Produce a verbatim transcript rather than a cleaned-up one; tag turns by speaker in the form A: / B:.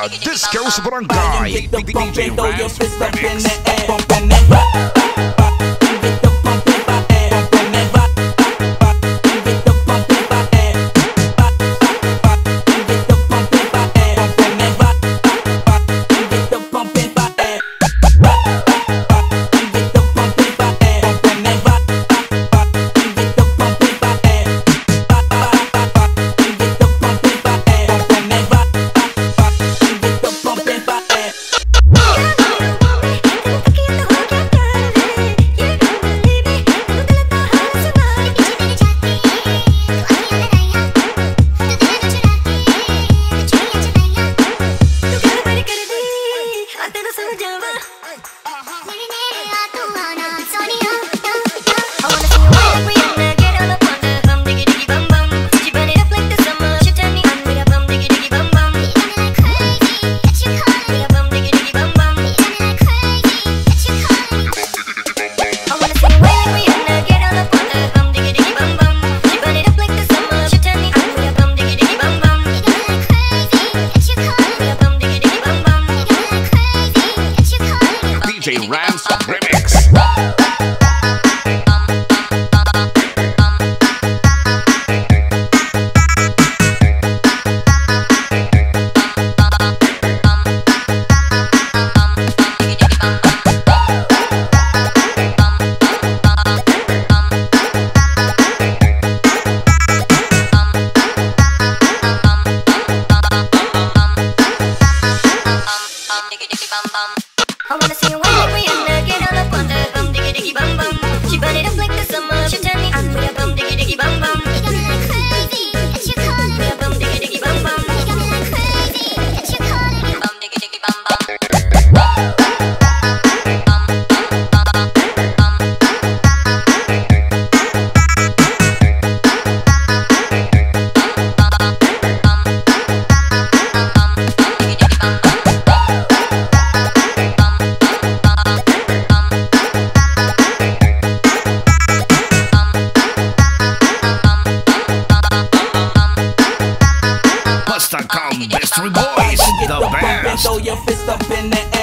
A: Disco's Barangay, D J Rams Remix. D J Rams Remix.
B: I wanna see you wave Rihanna, get all up on the bum, diggy diggy bum bum. She burn it up like the summer. She tell me I'm with a bum, diggy diggy bum bum. You got me like crazy, that you calling me a bum, diggy diggy bum bum. You got me like crazy, that you calling me a bum, diggy diggy bum bum.
A: Best Mystery Boys, the best.
C: Throw your fist up in the air.